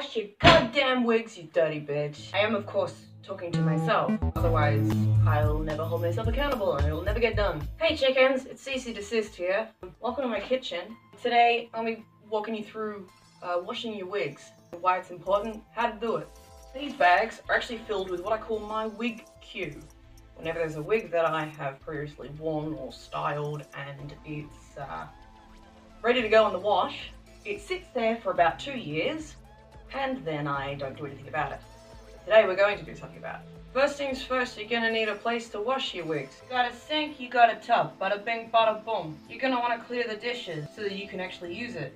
Wash your goddamn wigs, you dirty bitch. I am, of course, talking to myself. Otherwise, I'll never hold myself accountable and it'll never get done. Hey chickens, it's Cece Desist here. Welcome to my kitchen. Today, I'll be walking you through washing your wigs. Why it's important, how to do it. These bags are actually filled with what I call my wig queue. Whenever there's a wig that I have previously worn or styled and it's ready to go in the wash, it sits there for about 2 years and then I don't do anything about it. Today we're going to do something about it. First things first, you're going to need a place to wash your wigs. You got a sink, you got a tub, bada bing bada boom. You're going to want to clear the dishes so that you can actually use it.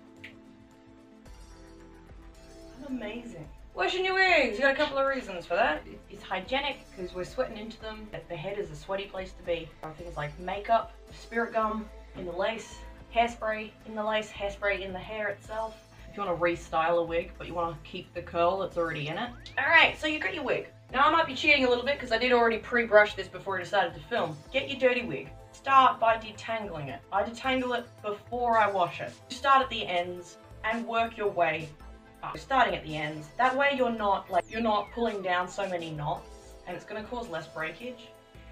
Amazing. Washing your wigs, you got a couple of reasons for that. It's hygienic because we're sweating into them. The head is a sweaty place to be. Things like makeup, spirit gum in the lace, hairspray in the lace, hairspray in the hair itself. If you want to restyle a wig, but you want to keep the curl that's already in it. Alright, so you've got your wig. Now I might be cheating a little bit because I did already pre-brush this before I decided to film. Get your dirty wig. Start by detangling it. I detangle it before I wash it. Start at the ends and work your way up. Starting at the ends. That way you're not pulling down so many knots and it's going to cause less breakage.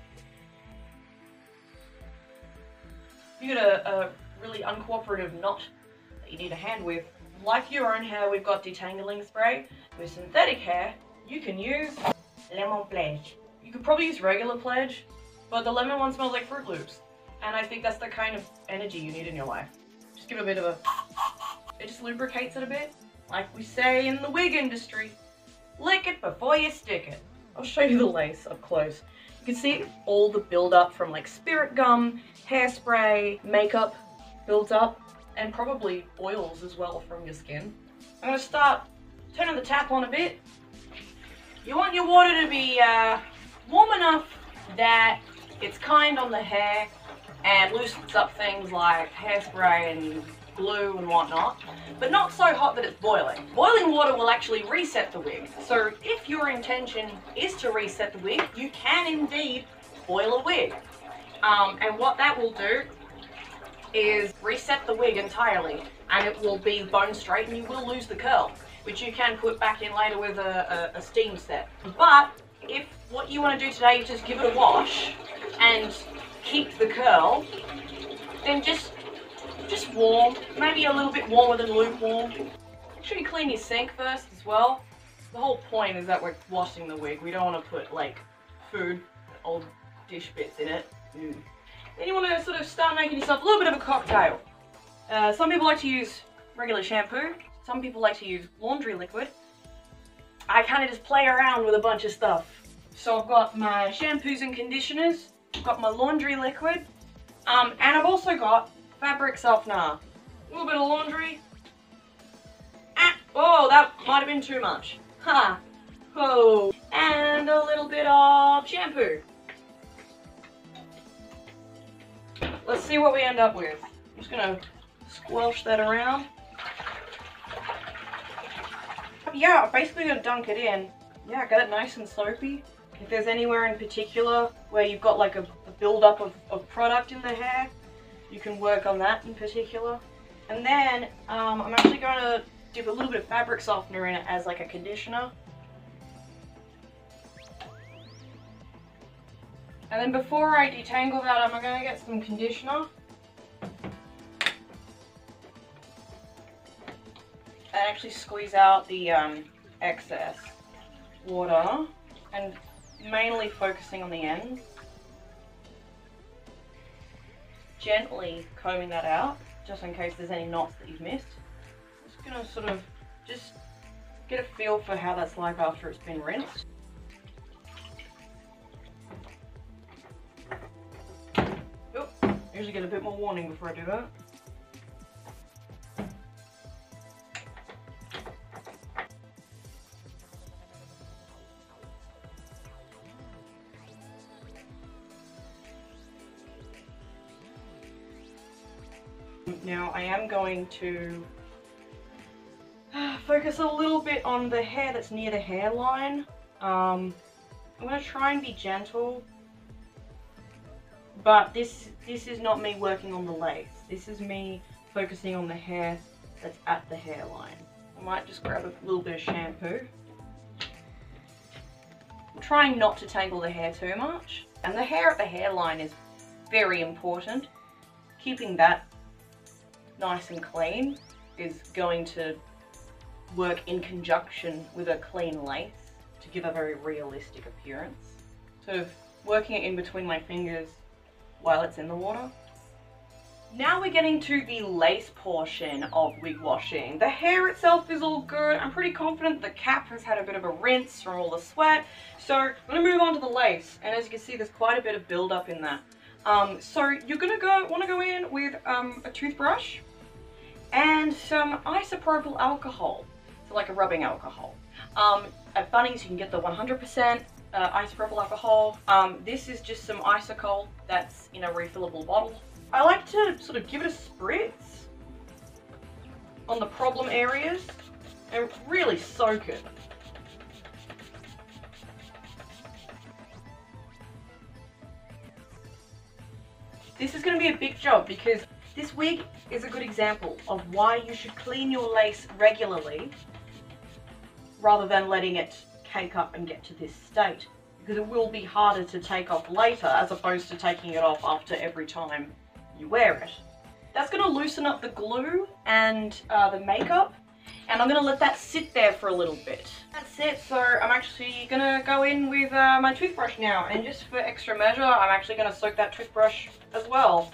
If you got a really uncooperative knot that you need a hand with, like your own hair, we've got detangling spray. With synthetic hair, you can use lemon pledge. You could probably use regular pledge, but the lemon one smells like Fruit Loops. And I think that's the kind of energy you need in your life. Just give it a bit of a... It just lubricates it a bit. Like we say in the wig industry, lick it before you stick it. I'll show you the lace up close. You can see all the build-up from like spirit gum, hairspray, makeup builds up, and probably oils as well from your skin. I'm going to start turning the tap on a bit. You want your water to be warm enough that it's kind on the hair and loosens up things like hairspray and glue and whatnot, but not so hot that it's boiling. Boiling water will actually reset the wig. So if your intention is to reset the wig, you can indeed boil a wig. And what that will do is reset the wig entirely and it will be bone straight and you will lose the curl, which you can put back in later with a steam set. But if what you want to do today is just give it a wash and keep the curl, then just warm, maybe a little bit warmer than lukewarm. Make sure you clean your sink first as well. The whole point is that we're washing the wig. We don't want to put like food, old dish bits in it. Then you want to sort of start making yourself a little bit of a cocktail. Some people like to use regular shampoo. Some people like to use laundry liquid. I kind of just play around with a bunch of stuff. So I've got my shampoos and conditioners. I've got my laundry liquid. And I've also got fabric softener. A little bit of laundry. Oh, that might have been too much. Ha! Oh, and a little bit of shampoo. Let's see what we end up with. I'm just gonna squelch that around. Yeah, basically gonna dunk it in. Yeah, get it nice and soapy. If there's anywhere in particular where you've got like a build-up of product in the hair, you can work on that in particular. And then I'm actually going to dip a little bit of fabric softener in it as like a conditioner. And then before I detangle that, I'm going to get some conditioner. And actually squeeze out the excess water. And mainly focusing on the ends. Gently combing that out, just in case there's any knots that you've missed. Just going to sort of just get a feel for how that's like after it's been rinsed. Usually get a bit more warning before I do that. Now I am going to focus a little bit on the hair that's near the hairline. I'm going to try and be gentle. But this is not me working on the lace. This is me focusing on the hair that's at the hairline. I might just grab a little bit of shampoo. I'm trying not to tangle the hair too much. And the hair at the hairline is very important. Keeping that nice and clean is going to work in conjunction with a clean lace to give a very realistic appearance. Sort of working it in between my fingers while it's in the water. Now we're getting to the lace portion of wig washing. The hair itself is all good. I'm pretty confident the cap has had a bit of a rinse from all the sweat. So I'm gonna move on to the lace. And as you can see, there's quite a bit of build-up in that. So you're gonna want to go in with a toothbrush and some isopropyl alcohol. So like a rubbing alcohol. At Bunnings you can get the 100% isopropyl alcohol. This is just some isocol that's in a refillable bottle. I like to sort of give it a spritz on the problem areas and really soak it. This is going to be a big job because this wig is a good example of why you should clean your lace regularly rather than letting it cake up and get to this state, because it will be harder to take off later as opposed to taking it off after every time you wear it. That's going to loosen up the glue and the makeup, and I'm going to let that sit there for a little bit. That's it. So I'm actually going to go in with my toothbrush now, and just for extra measure I'm actually going to soak that toothbrush as well.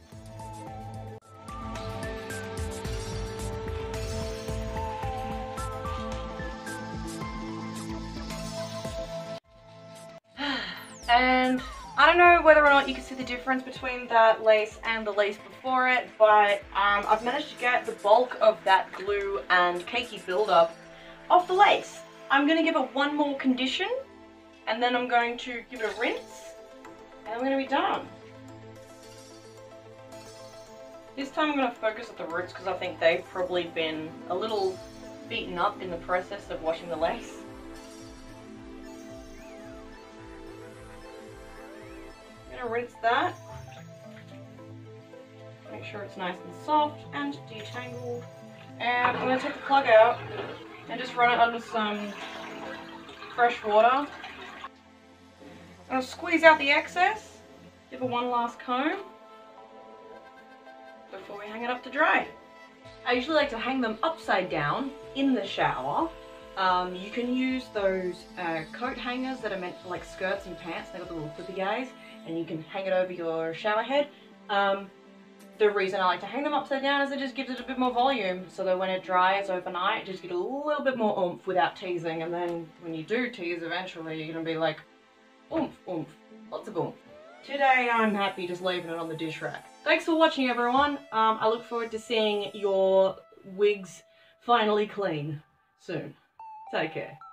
And I don't know whether or not you can see the difference between that lace and the lace before it, but I've managed to get the bulk of that glue and cakey buildup off the lace. I'm going to give it one more condition, and then I'm going to give it a rinse, and I'm going to be done. This time I'm going to focus at the roots because I think they've probably been a little beaten up in the process of washing the lace. Rinse that, make sure it's nice and soft and detangled, and I'm going to take the plug out and just run it under some fresh water. I'm going to squeeze out the excess, give it one last comb before we hang it up to dry. I usually like to hang them upside down in the shower. You can use those coat hangers that are meant for like skirts and pants. They've got the little flippy guys, and you can hang it over your shower head. The reason I like to hang them upside down is it just gives it a bit more volume, so that when it dries overnight, it just gets a little bit more oomph without teasing, and then when you do tease eventually, you're going to be like, oomph, oomph, lots of oomph. Today I'm happy just leaving it on the dish rack. Thanks for watching, everyone. I look forward to seeing your wigs finally clean soon. Take care.